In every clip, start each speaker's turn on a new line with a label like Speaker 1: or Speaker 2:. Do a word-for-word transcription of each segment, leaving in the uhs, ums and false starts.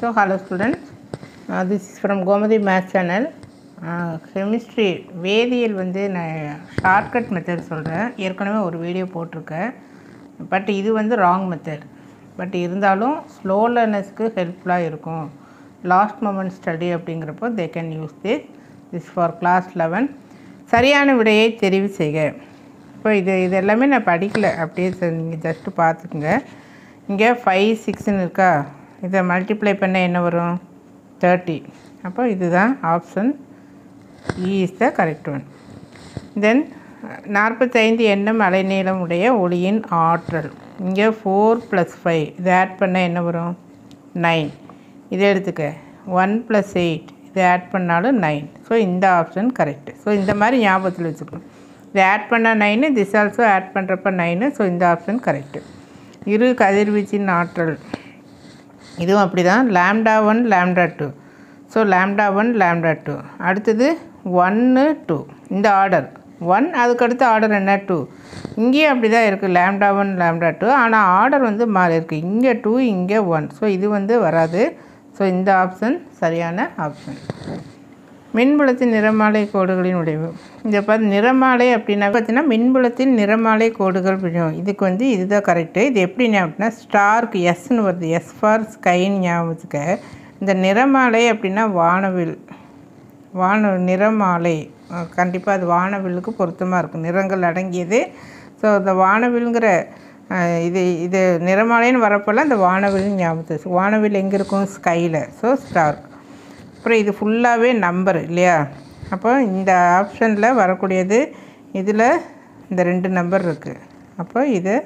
Speaker 1: So hello students, uh, this is from Gomathi Math channel. uh, chemistry வேதியியல் வந்து நான் shortcut method சொல்கிறேன். ஏற்கனவே ஒரு வீடியோ போட்டிருக்கேன். பட் இது வந்து ராங் மெத்தட். பட் இருந்தாலும் ஸ்லோ லேர்னர்ஸ்க்கு ஹெல்ப்ஃபுல்லாக இருக்கும். லாஸ்ட் மொமெண்ட் ஸ்டடி அப்படிங்கிறப்போ they can use this this for class eleven. சரியான விடையை தெரிவு செய்க. இப்போ இது இது எல்லாமே நான் படிக்கலை, அப்படியே நீங்கள் ஜஸ்ட்டு பார்த்துக்குங்க. இங்கே ஃபைவ் சிக்ஸ்ன்னு இருக்கா, இதை மல்டிப்ளை பண்ண என்ன வரும்? தேர்ட்டி. அப்போ இதுதான் option E is the correct one. Then நாற்பத்தைந்து எண்ணம் அலைநீளம் உடைய ஒளியின் ஆற்றல். இங்கே ஃபோர் ப்ளஸ் ஃபைவ் இதை ஆட் பண்ண என்ன வரும்? நைன். இதை எடுத்துக்க ஒன் ப்ளஸ் எயிட் இதை ஆட் பண்ணாலும் நைன். ஸோ இந்த ஆப்ஷன் கரெக்டு. ஸோ இந்த மாதிரி ஞாபகத்தில் வச்சுக்கணும். இதை ஆட் பண்ணால் நைனு, திஸ் ஆல்சோ ஆட் பண்ணுறப்ப நைனு. ஸோ இந்த ஆப்ஷன் கரெக்டு. இரு கதிர்வீச்சின் ஆற்றல் இதுவும் அப்படி தான். Lambda one lambda two. So lambda one lambda two. அடுத்தது ஒன்று டூ. இந்த ஆர்டர் ஒன், அதுக்கடுத்த ஆர்டர் என்ன? டூ. இங்கேயும் அப்படி தான் இருக்குது, லேம்டா ஒன் லேம்டா டூ. ஆனால் ஆர்டர் வந்து மாறி இருக்குது. இங்கே டூ, இங்கே ஒன். ஸோ இது வந்து வராது. ஸோ இந்த ஆப்ஷன் சரியான ஆப்ஷன். மின்புலத்தின் நிறமாலை கோடுகளின் உடைவு. இதை பார்த்து நிறமாலை அப்படின்னா பார்த்தீங்கன்னா மின்புலத்தின் நிறமாலை கோடுகள் பிடிக்கும். இதுக்கு வந்து இதுதான் கரெக்டு. இது எப்படி ஞாபகம்னா ஸ்டார்க்கு எஸ்ன்னு வருது. எஸ் ஃபார் ஸ்கைன்னு ஞாபகத்துக்க. இந்த நிறமாலை அப்படின்னா வானவில். வான நிறமாலை கண்டிப்பாக அது வானவிலுக்கு பொருத்தமாக இருக்கும். நிறங்கள் அடங்கியது. ஸோ இந்த வானவில்ங்கிற இது இது நிறமாலைன்னு வரப்போல்லாம் இந்த வானவில் ஞாபகத்து. வானவில் எங்கே இருக்கும்? ஸ்கையில். So star. அப்புறம் இது ஃபுல்லாகவே நம்பர் இல்லையா? அப்போ இந்த ஆப்ஷனில் வரக்கூடியது இதில் இந்த ரெண்டு நம்பர் இருக்குது. அப்போ இது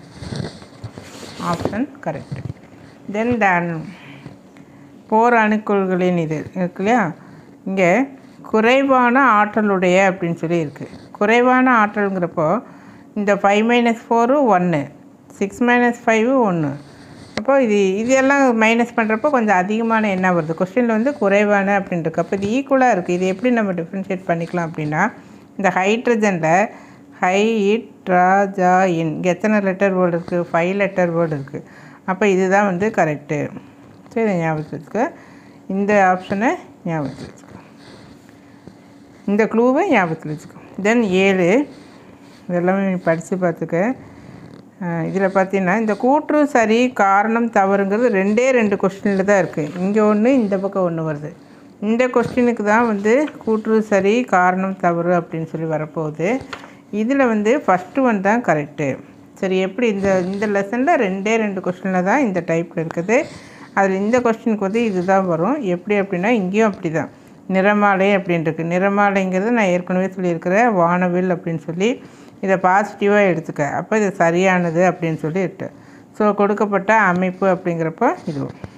Speaker 1: ஆப்ஷன் கரெக்டு. தென் தான் போர் அணுக்கோள்களின் இது இருக்கு இல்லையா? இங்கே குறைவான ஆற்றலுடைய அப்படின்னு சொல்லி இருக்குது. குறைவான ஆற்றலுங்கிறப்போ இந்த ஃபைவ் மைனஸ் ஃபோரு ஒன்று, சிக்ஸ் மைனஸ் ஃபைவு ஒன்று. அப்போ இது இதெல்லாம் மைனஸ் பண்ணுறப்போ கொஞ்சம் அதிகமான என்ன வருது? கொஸ்டினில் வந்து குறைவான அப்படின்ட்டு. அப்போ இது ஈக்குவலாக இருக்குது. இது எப்படி நம்ம டிஃப்ரென்ஷியேட் பண்ணிக்கலாம் அப்படின்னா, இந்த ஹைட்ரஜனில் ஹைட்ராஜாயின் இங்கே எத்தனை லெட்டர் வேர்டு இருக்குது? ஃபைவ் லெட்டர் வேர்டு இருக்குது. அப்போ இதுதான் வந்து கரெக்டு. சரி, இதை ஞாபகத்தில் வச்சுக்க. இந்த ஆப்ஷனை ஞாபகத்தில் வச்சுக்கோ. இந்த க்ளூவை ஞாபகத்தில் வச்சுக்கோ. தென் ஏழு, இதெல்லாமே நீ படித்து பார்த்துக்க. இதில் பார்த்தீங்கன்னா இந்த கூற்று சரி காரணம் தவறுங்கிறது ரெண்டே ரெண்டு கொஸ்டினில் தான் இருக்குது. இங்கே ஒன்று, இந்த பக்கம் ஒன்று வருது. இந்த கொஸ்டினுக்கு தான் வந்து கூற்று சரி காரணம் தவறு அப்படின்னு சொல்லி வரப்போகுது. இதில் வந்து ஃபஸ்ட்டு ஒன் தான் கரெக்டு. சரி, எப்படி இந்த இந்த லெசனில் ரெண்டே ரெண்டு கொஸ்டினில் தான் இந்த டைப்பில் இருக்குது. அதில் இந்த கொஸ்டினுக்கு வந்து இது தான் வரும். எப்படி அப்படின்னா இங்கேயும் அப்படி தான் நிறமாலை அப்படின்ட்டுருக்கு. நிறமாலைங்கிறது நான் ஏற்கனவே சொல்லியிருக்கிறேன் வானவில் அப்படின்னு சொல்லி. இதை பாசிட்டிவாக எடுத்துக்க. அப்போ இது சரியானது அப்படின்னு சொல்லி இருக்கு. ஸோ கொடுக்கப்பட்ட அமைப்பு அப்படிங்கிறப்போ இது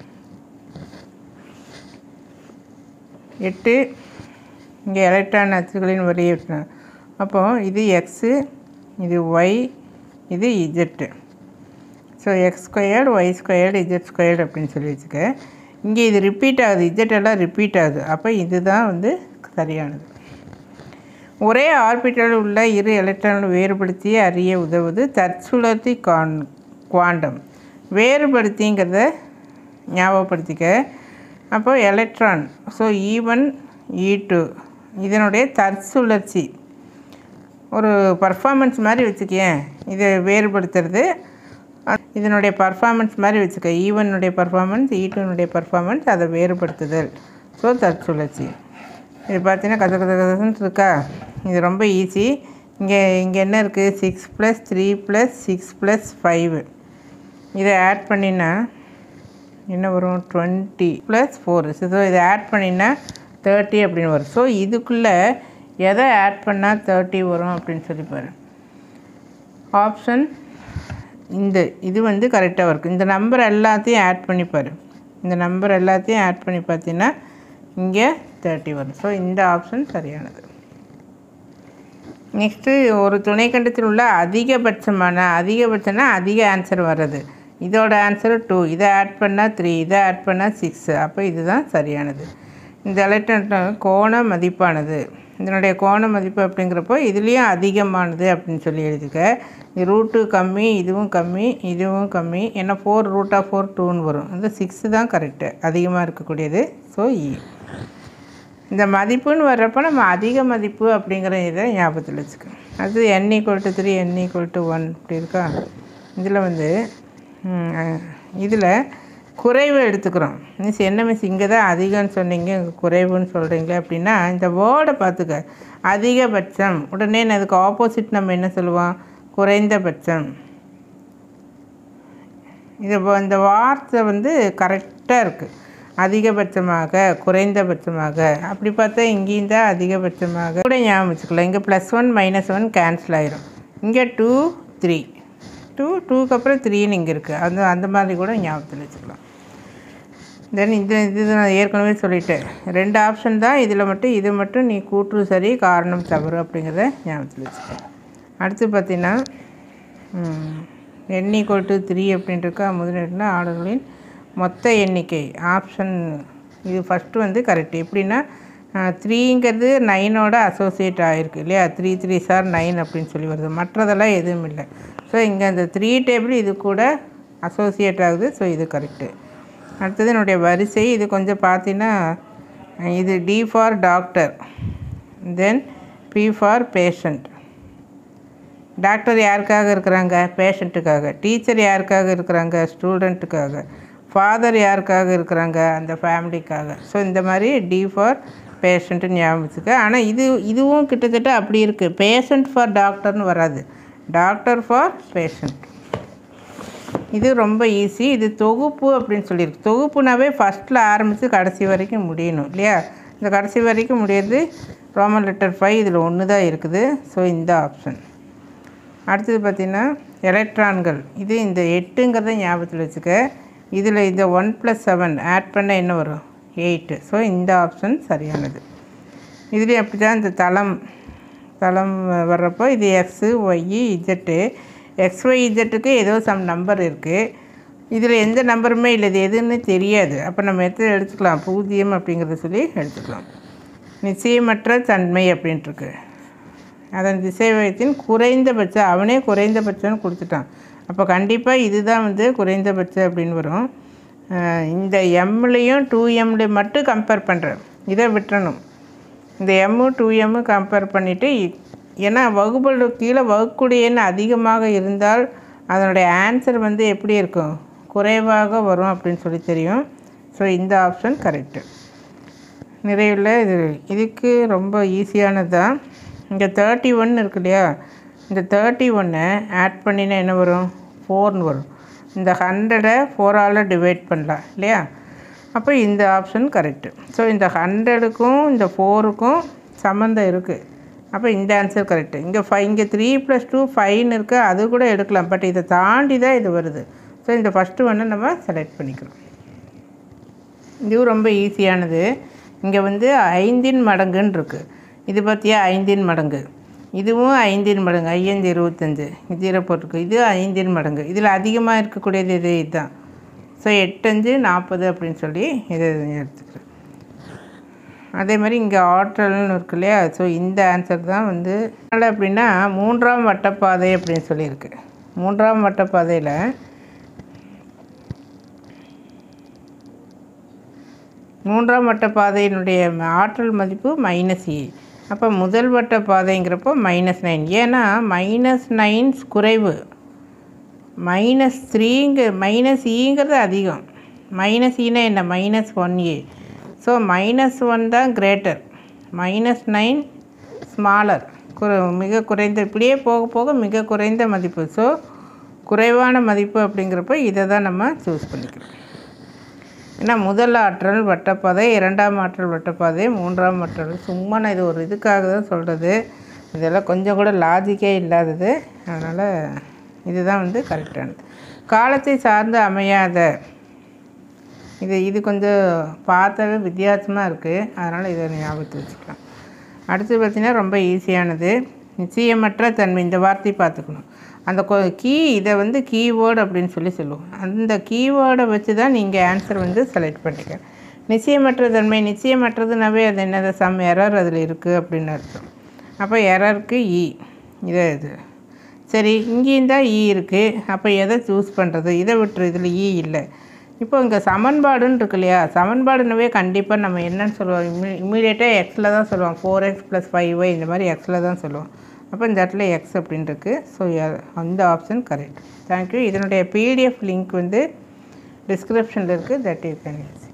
Speaker 1: எட்டு. இங்கே எலக்ட்ரான் அச்சுகளின் வெளியேற்ற. அப்போது இது எக்ஸு, இது ஒய், இது Z. So X squared, Y squared, Z squared அப்படின்னு சொல்லி வச்சுக்க. இங்கே இது ரிப்பீட் ஆகுது, இஜெட்டெல்லாம் ரிப்பீட் ஆகுது. அப்போ இதுதான் வந்து சரியானது. ஒரே ஆர்பிட்டல் உள்ள இரு எலக்ட்ரான்களை வேறுபடுத்தி அறிய உதவுது தற்சுழற்சி கான் குவாண்டம். வேறுபடுத்திங்கிறத ஞாபகப்படுத்திக்க. அப்போ electron, so E one E two இதனுடைய தற்சுழற்சி ஒரு பர்ஃபார்மன்ஸ் மாதிரி வச்சுக்கேன். இதை வேறுபடுத்துறது இதனுடைய பர்ஃபார்மன்ஸ் மாதிரி வச்சுக்க. இ ஒன்னுடைய பர்ஃபார்மன்ஸ், இ டூனுடைய பர்ஃபார்மன்ஸ், அதை வேறுபடுத்துதல். ஸோ தற்சுழற்சி. இது பார்த்தீங்கன்னா கத கத கதன்னு இருக்கா? இது ரொம்ப ஈஸி. இங்கே இங்கே என்ன இருக்குது? Six plus three plus six plus five. இதை ஆட் பண்ணினா என்ன வரும்? Twenty plus four. ஸோ இதை ஆட் பண்ணினா தேர்ட்டி அப்படின்னு வரும். ஸோ இதுக்குள்ளே எதை ஆட் பண்ணால் தேர்ட்டி வரும் அப்படின்னு சொல்லி பாரு. ஆப்ஷன் இந்த இது வந்து கரெக்டாக இருக்குது. இந்த நம்பர் எல்லாத்தையும் ஆட் பண்ணிப்பார். இந்த நம்பர் எல்லாத்தையும் ஆட் பண்ணி பார்த்தீங்கன்னா இங்கே தேர்ட்டி வரும். ஸோ இந்த ஆப்ஷன் சரியானது. நெக்ஸ்ட்டு ஒரு துணைக்கண்டத்தில் உள்ள அதிகபட்சமான அதிகபட்சம்னா அதிக ஆன்சர் வர்றது. இதோட ஆன்சர் டூ, இதை ஆட் பண்ணால் த்ரீ, இதை ஆட் பண்ணால் சிக்ஸு. அப்போ இதுதான் சரியானது. இந்த எலக்ட்ரான் கோண மதிப்பானது இதனுடைய கோண மதிப்பு அப்படிங்கிறப்போ இதுலேயும் அதிகமானது அப்படின்னு சொல்லி எழுதிக்க. இது ரூட்டு கம்மி, இதுவும் கம்மி, இதுவும் கம்மி. ஏன்னா ஃபோர் ரூட் ஆஃப் ஃபோர் டூன்னு வரும். அந்த சிக்ஸு தான் கரெக்டு, அதிகமாக இருக்கக்கூடியது. ஸோ இ இந்த மதிப்புன்னு வர்றப்போ நம்ம அதிக மதிப்பு அப்படிங்கிற இதை ஞாபகத்தில் வச்சுக்கோங்க. அது N equal to three, N equal to one இப்படி இருக்கா. இதில் வந்து இதில் குறைவு எடுத்துக்கிறோம். மிஸ் என்ன மிஸ் இங்கே தான் அதிகம்னு சொன்னீங்க, இங்கே குறைவுன்னு சொல்கிறீங்களே அப்படின்னா இந்த வேர்டை பார்த்துக்க. அதிகபட்சம் உடனே அதுக்கு ஆப்போசிட் நம்ம என்ன சொல்லுவோம், குறைந்தபட்சம். இது இந்த வார்த்தை வந்து கரெக்டாக இருக்குது. அதிகபட்சமாக, குறைந்தபட்சமாக. அப்படி பார்த்தா இங்கேயும் தான் அதிகபட்சமாக கூட ஞாபகம் வச்சுக்கலாம். இங்கே plus one minus one cancel ஆகிரும். இங்கே டூ த்ரீ டூ டூக்கு அப்புறம் த்ரீன்னு இங்கே இருக்குது. அந்த அந்த மாதிரி கூட ஞாபகத்தில் வச்சுக்கலாம். தென் இந்த இது நான் ஏற்கனவே சொல்லிட்டேன். ரெண்டு ஆப்ஷன் தான், இதில் மட்டும் இது மட்டும் நீ கூற்று சரி காரணம் தவறு அப்படிங்கிறத ஞாபகத்தில் வச்சுக்கலாம். அடுத்து பார்த்திங்கன்னா என் ஈக்குவல் டு த்ரீ அப்படின்ட்டுருக்கா. முதலில் ஆர்டர்களின் மொத்த எண்ணிக்கை ஆப்ஷன் இது ஃபஸ்ட்டு வந்து கரெக்டு. எப்படின்னா த்ரீங்கிறது நைனோட அசோசியேட் ஆகிருக்கு இல்லையா. த்ரீ த்ரீ சார் நைன் அப்படின்னு சொல்லி வருது. மற்றதெல்லாம் எதுவும் இல்லை. ஸோ இங்கே அந்த த்ரீ டேபிள் இது கூட அசோசியேட் ஆகுது. ஸோ இது கரெக்டு. அடுத்தது என்னுடைய வரிசை இது கொஞ்சம் பார்த்தீங்கன்னா இது D for doctor, then P for patient. Doctor யாருக்காக இருக்கிறாங்க, பேஷண்ட்டுக்காக. டீச்சர் யாருக்காக இருக்கிறாங்க, ஸ்டூடெண்ட்டுக்காக. ஃபாதர் யாருக்காக இருக்கிறாங்க, அந்த ஃபேமிலிக்காக. ஸோ இந்த மாதிரி டி ஃபார் பேஷண்ட்டுன்னு ஞாபகம் வச்சுக்க. ஆனால் இது இதுவும் கிட்டத்தட்ட அப்படி இருக்குது. பேஷண்ட் ஃபார் டாக்டர்னு வராது, டாக்டர் ஃபார் பேஷண்ட். இது ரொம்ப ஈஸி. இது தொகுப்பு அப்படின்னு சொல்லியிருக்கு. தொகுப்புனாவே ஃபஸ்ட்டில் ஆரம்பித்து கடைசி வரைக்கும் முடியணும் இல்லையா. இந்த கடைசி வரைக்கும் முடியாது. ரோமன் லெட்டர் ஃபைவ் இதில் ஒன்று தான் இருக்குது. ஸோ இந்த ஆப்ஷன். அடுத்தது பார்த்திங்கன்னா எலக்ட்ரான்கள். இது இந்த எட்டுங்கிறத ஞாபகத்தில் வச்சுக்க. இதில் இந்த ஒன் ப்ளஸ் செவன் ஆட் பண்ண என்ன வரும், எயிட்டு. ஸோ இந்த ஆப்ஷன் சரியானது. இதுலேயும் அப்படி தான் இந்த தளம் தளம் வர்றப்போ இது X Y Z. X Y இஜெட்டுக்கு ஏதோ சம் நம்பர் இருக்குது. இதில் எந்த நம்பருமே இல்லை, இது எதுன்னு தெரியாது. அப்போ நம்ம எத்தனை எடுத்துக்கலாம், பூஜ்ஜியம் அப்படிங்கிறத சொல்லி எடுத்துக்கலாம். நிச்சயமற்ற தன்மை அப்படின்ட்டுருக்கு. அதன் திசைவேகத்தின் குறைந்தபட்சம், அவனே குறைந்தபட்சம்னு கொடுத்துட்டான். அப்போ கண்டிப்பாக இது தான் வந்து குறைந்தபட்சம் அப்படின்னு வரும். இந்த எம்லேயும் டூ எம்லேயும் மட்டும் கம்பேர் பண்ணுறேன். இதை விட்டுறணும். இந்த எம்மு டூ எம்மு கம்பேர் பண்ணிவிட்டு, ஏன்னா வகுப்படு கீழே வகுக்கூடிய எண் அதிகமாக இருந்தால் அதனுடைய ஆன்சர் வந்து எப்படி இருக்கும், குறைவாக வரும் அப்படின்னு சொல்லி தெரியும். ஸோ இந்த ஆப்ஷன் கரெக்டு. நிறைவில் இது இதுக்கு ரொம்ப ஈஸியானது தான். இங்கே தேர்ட்டி ஒன் இருக்கு இல்லையா. இந்த தேர்ட்டி ஒன்னை ஆட் பண்ணினா என்ன வரும், ஃபோர்னு வரும். இந்த ஹண்ட்ரடை ஃபோரால் டிவைட் பண்ணலாம் இல்லையா. அப்போ இந்த ஆப்ஷன் கரெக்டு. ஸோ இந்த ஹண்ட்ரடுக்கும் இந்த ஃபோருக்கும் சம்மந்தம் இருக்குது. அப்போ இந்த ஆன்சர் கரெக்டு. இங்கே ஃபைவ் இங்கே த்ரீ ப்ளஸ் டூ ஃபைவ்னு இருக்குது, அது கூட எடுக்கலாம். பட் இதை தாண்டி தான் இது வருது. ஸோ இந்த ஃபஸ்ட்டு ஒன்று நம்ம செலக்ட் பண்ணிக்கிறோம். இதுவும் ரொம்ப ஈஸியானது. இங்கே வந்து ஐந்தின் மடங்குன்னு இருக்குது. இது பார்த்தியா ஐந்தின் மடங்கு. இதுவும் ஐந்தின் மடங்கு, ஐந்து இருபத்தஞ்சு ஜீரோ போட்டிருக்கு. இது ஐந்தின் மடங்கு. இதில் அதிகமாக இருக்கக்கூடியது இது இதுதான். ஸோ எட்டஞ்சு நாற்பது அப்படின்னு சொல்லி இதை எடுத்துக்கிறேன். அதே மாதிரி இங்கே ஆற்றல்னு இருக்கு இல்லையா. ஸோ இந்த ஆன்சர் தான் வந்து அதனால் அப்படின்னா மூன்றாம் வட்டப்பாதை அப்படின்னு சொல்லியிருக்கு. மூன்றாம் வட்டப்பாதையில் மூன்றாம் வட்டப்பாதையினுடைய ஆற்றல் மதிப்பு மைனஸ் ஏ. அப்போ முதல் வட்ட பாதைங்கிறப்போ மைனஸ் நைன். ஏன்னா மைனஸ் நைன்ஸ் குறைவு, மைனஸ் த்ரீங்க மைனஸ் ஈங்கிறது அதிகம். மைனஸ் ஈனா என்ன, மைனஸ் ஒன் ஏ. ஸோ மைனஸ் ஒன் தான் கிரேட்டர், மைனஸ் நைன் ஸ்மாலர், குறை மிக குறைந்த. இப்படியே போக போக மிக குறைந்த மதிப்பு. ஸோ குறைவான மதிப்பு அப்படிங்கிறப்போ இதை தான் நம்ம சூஸ் பண்ணிக்கிறோம். ஏன்னா முதல் ஆற்றல் வட்டப்பாதை, இரண்டாம் ஆற்றல் வட்டப்பாதை, மூன்றாம் ஆற்றல். சும்மா நான் இது ஒரு இதுக்காக தான் சொல்கிறது. இதெல்லாம் கொஞ்சம் கூட லாஜிக்கே இல்லாதது. அதனால் இதுதான் வந்து கரெக்டானது. காலத்தை சார்ந்து அமையாத, இது இது கொஞ்சம் பார்த்தாவே வித்தியாசமாக இருக்குது. அதனால் இதை ஞாபகத்து வச்சுக்கலாம். அடுத்து பார்த்திங்கன்னா ரொம்ப ஈஸியானது. நிச்சயமற்ற தன்மை. இந்த வார்த்தையை பார்த்துக்கணும். அந்த கீ இதை வந்து கீவேர்டு அப்படின்னு சொல்லி சொல்லுவோம். அந்த கீவேர்டை வச்சு தான் நீங்கள் ஆன்சர் வந்து செலக்ட் பண்ணிக்க. நிச்சயமற்ற தன்மை நிச்சயமற்றதுனாவே அது என்னது சம் எரர் அதில் இருக்குது அப்படின்னு அர்த்தம். அப்போ எரருக்கு இ இதை இது சரி. இங்கேயும் தான் இ இருக்குது. அப்போ எதை சூஸ் பண்ணுறது? இதை விட்டுரு, இதில் இ இல்லை. இப்போ இங்கே சமன்பாடுன்னு இருக்கு இல்லையா, சமன்பாடுனவே கண்டிப்பாக நம்ம என்னன்னு சொல்லுவோம், இம்மீ இம்மீடியட்டாக எக்ஸில் தான் சொல்லுவோம். Four X plus five Y இந்த மாதிரி எக்ஸில் தான் சொல்லுவோம். அப்போ இந்த இடத்துல எக்ஸ் அப்படின்னு இருக்குது. ஸோ அந்த ஆப்ஷன் கரெக்ட். தேங்க்யூ. இதனுடைய பிடிஎஃப் லிங்க் வந்து டிஸ்கிரிப்ஷனில் இருக்குது. That you can use.